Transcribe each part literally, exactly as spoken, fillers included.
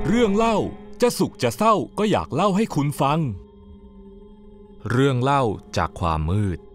เรื่องเล่าจะสุขจะเศร้าก็อยากเล่าให้คุณฟังเรื่องเล่าจากความมืด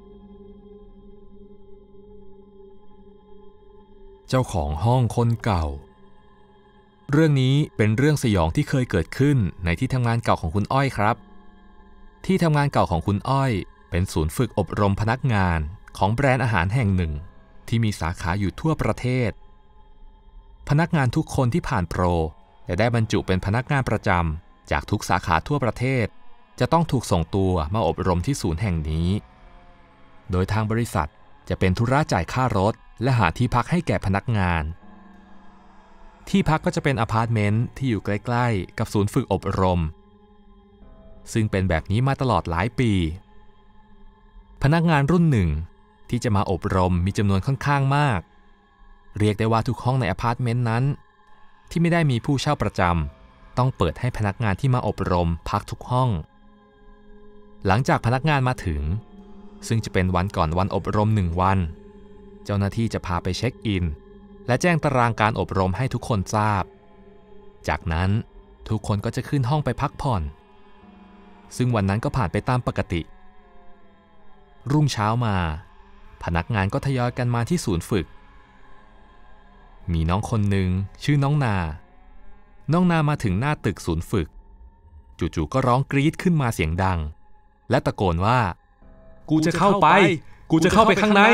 เจ้าของห้องคนเก่าเรื่องนี้เป็นเรื่องสยองที่เคยเกิดขึ้นในที่ทำงานเก่าของคุณอ้อยครับที่ทำงานเก่าของคุณอ้อยเป็นศูนย์ฝึกอบรมพนักงานของแบรนด์อาหารแห่งหนึ่งที่มีสาขาอยู่ทั่วประเทศพนักงานทุกคนที่ผ่านโปรและได้บรรจุเป็นพนักงานประจำจากทุกสาขาทั่วประเทศจะต้องถูกส่งตัวมาอบรมที่ศูนย์แห่งนี้โดยทางบริษัทจะเป็นธุระจ่ายค่ารถและหาที่พักให้แก่พนักงานที่พักก็จะเป็นอพาร์ตเมนต์ที่อยู่ใกล้ๆกับศูนย์ฝึกอบรมซึ่งเป็นแบบนี้มาตลอดหลายปีพนักงานรุ่นหนึ่งที่จะมาอบรมมีจำนวนค่อนข้างมากเรียกได้ว่าทุกห้องในอพาร์ตเมนต์นั้นที่ไม่ได้มีผู้เช่าประจำต้องเปิดให้พนักงานที่มาอบรมพักทุกห้องหลังจากพนักงานมาถึงซึ่งจะเป็นวันก่อนวันอบรมหนึ่งวันเจ้าหน้าที่จะพาไปเช็คอินและแจ้งตารางการอบรมให้ทุกคนทราบจากนั้นทุกคนก็จะขึ้นห้องไปพักผ่อนซึ่งวันนั้นก็ผ่านไปตามปกติรุ่งเช้ามาพนักงานก็ทยอยกันมาที่ศูนย์ฝึกมีน้องคนหนึ่งชื่อน้องนาน้องนามาถึงหน้าตึกศูนย์ฝึกจู่ๆก็ร้องกรี๊ดขึ้นมาเสียงดังและตะโกนว่ากูจะเข้าไปกูจะเข้าไปข้างใน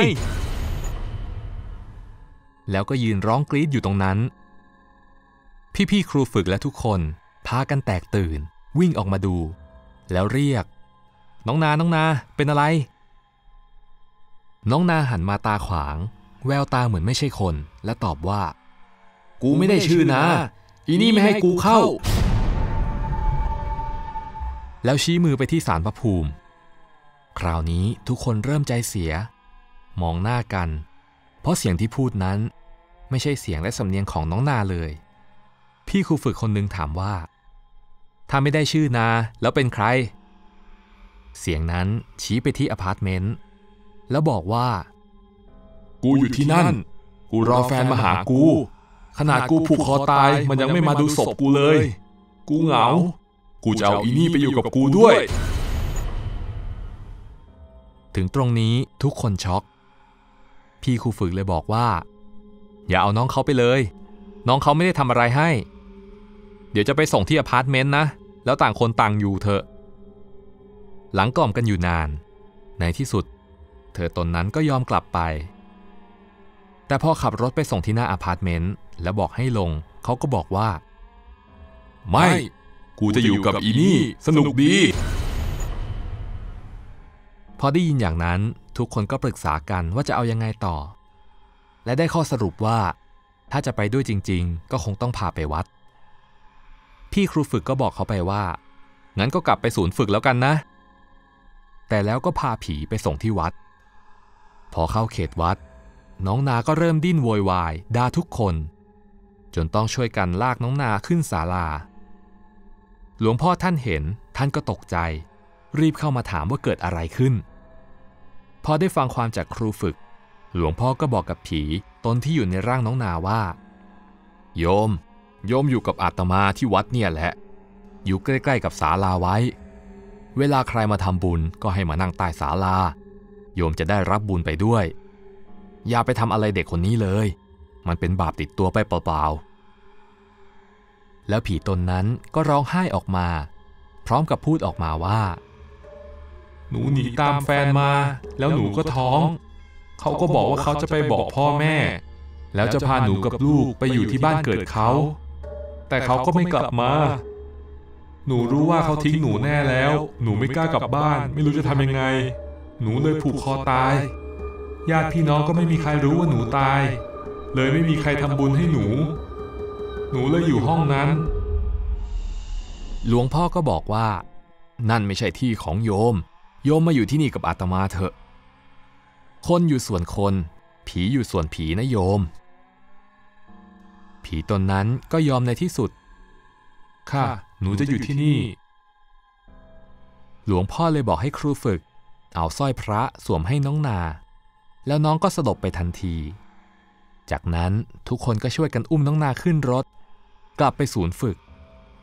แล้วก็ยืนร้องกรี๊ดอยู่ตรงนั้นพี่ๆครูฝึกและทุกคนพากันแตกตื่นวิ่งออกมาดูแล้วเรียกน้องนาน้องนาเป็นอะไรน้องนาหันมาตาขวางแววตาเหมือนไม่ใช่คนและตอบว่ากูไม่ได้ชื่อนะอีนี่ไม่ให้กูเข้าแล้วชี้มือไปที่ศาลพระภูมิคราวนี้ทุกคนเริ่มใจเสียมองหน้ากันเพราะเสียงที่พูดนั้นไม่ใช่เสียงและสำเนียงของน้องนาเลยพี่ครูฝึกคนหนึ่งถามว่าถ้าไม่ได้ชื่อนาแล้วเป็นใครเสียงนั้นชี้ไปที่อพาร์ตเมนต์แล้วบอกว่ากูอยู่ที่นั่นกูรอแฟนมาหากูขนาดกูผูกคอตายมันยังไม่มาดูศพกูเลยกูเหงากูจะเอาอีนี่ไปอยู่กับกูด้วยถึงตรงนี้ทุกคนช็อกพี่ครูฝึกเลยบอกว่าอย่าเอาน้องเขาไปเลยน้องเขาไม่ได้ทำอะไรให้เดี๋ยวจะไปส่งที่อพาร์ตเมนต์นะแล้วต่างคนต่างอยู่เถอะหลังกล่อมกันอยู่นานในที่สุดเธอตนนั้นก็ยอมกลับไปแต่พอขับรถไปส่งที่หน้าอพาร์ตเมนต์แล้วบอกให้ลงเขาก็บอกว่าไม่กูจะอยู่กับอีนี่สนุกดีพอได้ยินอย่างนั้นทุกคนก็ปรึกษากันว่าจะเอายังไงต่อและได้ข้อสรุปว่าถ้าจะไปด้วยจริงๆก็คงต้องพาไปวัดพี่ครูฝึกก็บอกเขาไปว่างั้นก็กลับไปศูนย์ฝึกแล้วกันนะแต่แล้วก็พาผีไปส่งที่วัดพอเข้าเขตวัดน้องนาก็เริ่มดิ้นโวยวายด่าทุกคนจนต้องช่วยกันลากน้องนาขึ้นศาลาหลวงพ่อท่านเห็นท่านก็ตกใจรีบเข้ามาถามว่าเกิดอะไรขึ้นพอได้ฟังความจากครูฝึกหลวงพ่อก็บอกกับผีตนที่อยู่ในร่างน้องนาว่าโยมโยมอยู่กับอาตมาที่วัดเนี่ยแหละอยู่ใกล้ๆกับศาลาไว้เวลาใครมาทำบุญก็ให้มานั่งใต้ศาลาโยมจะได้รับบุญไปด้วยอย่าไปทำอะไรเด็กคนนี้เลยมันเป็นบาปติดตัวไปเปล่าๆแล้วผีตนนั้นก็ร้องไห้ออกมาพร้อมกับพูดออกมาว่าหนูหนีตามแฟนมาแล้วหนูก็ท้องเขาก็บอกว่าเขาจะไปบอกพ่อแม่แล้วจะพาหนูกับลูกไปอยู่ที่บ้านเกิดเขาแต่เขาก็ไม่กลับมาหนูรู้ว่าเขาทิ้งหนูแน่แล้วหนูไม่กล้ากลับบ้านไม่รู้จะทำยังไงหนูเลยผูกคอตายญาติพี่น้องก็ไม่มีใครรู้ว่าหนูตายเลยไม่มีใครทำบุญให้หนูหนูเลยอยู่ห้องนั้นหลวงพ่อก็บอกว่านั่นไม่ใช่ที่ของโยมโยมมาอยู่ที่นี่กับอาตมาเถอะคนอยู่ส่วนคนผีอยู่ส่วนผีนะโยมผีตนนั้นก็ยอมในที่สุดค่ะหนูจะอยู่ที่นี่หลวงพ่อเลยบอกให้ครูฝึกเอาสร้อยพระสวมให้น้องนาแล้วน้องก็สลบไปทันทีจากนั้นทุกคนก็ช่วยกันอุ้มน้องนาขึ้นรถกลับไปศูนย์ฝึก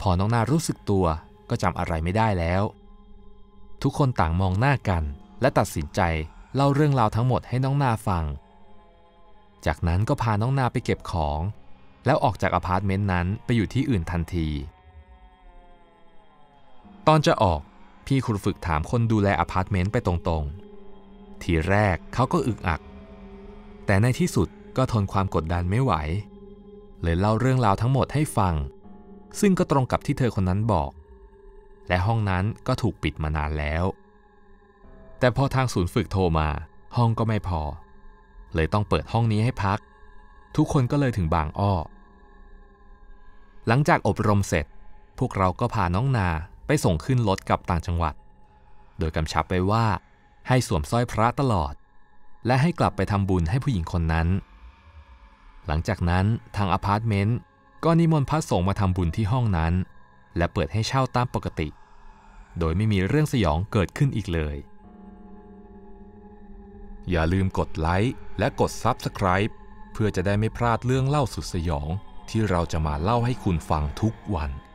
พอน้องนารู้สึกตัวก็จำอะไรไม่ได้แล้วทุกคนต่างมองหน้ากันและตัดสินใจเล่าเรื่องราวทั้งหมดให้น้องนาฟังจากนั้นก็พาน้องนาไปเก็บของแล้วออกจากอพาร์ตเมนต์นั้นไปอยู่ที่อื่นทันทีตอนจะออกพี่ครูฝึกถามคนดูแลอพาร์ตเมนต์ไปตรงๆทีแรกเขาก็อึกอักแต่ในที่สุดก็ทนความกดดันไม่ไหวเลยเล่าเรื่องราวทั้งหมดให้ฟังซึ่งก็ตรงกับที่เธอคนนั้นบอกและห้องนั้นก็ถูกปิดมานานแล้วแต่พอทางศูนย์ฝึกโทรมาห้องก็ไม่พอเลยต้องเปิดห้องนี้ให้พักทุกคนก็เลยถึงบางอ้อหลังจากอบรมเสร็จพวกเราก็พาน้องนาไปส่งขึ้นรถกลับต่างจังหวัดโดยกำชับไปว่าให้สวมสร้อยพระตลอดและให้กลับไปทำบุญให้ผู้หญิงคนนั้นหลังจากนั้นทางอพาร์ตเมนต์ก็นิมนต์พระสงฆ์มาทำบุญที่ห้องนั้นและเปิดให้เช่าตามปกติโดยไม่มีเรื่องสยองเกิดขึ้นอีกเลยอย่าลืมกดไลค์และกด ซับสไครบ์ เพื่อจะได้ไม่พลาดเรื่องเล่าสุดสยองที่เราจะมาเล่าให้คุณฟังทุกวัน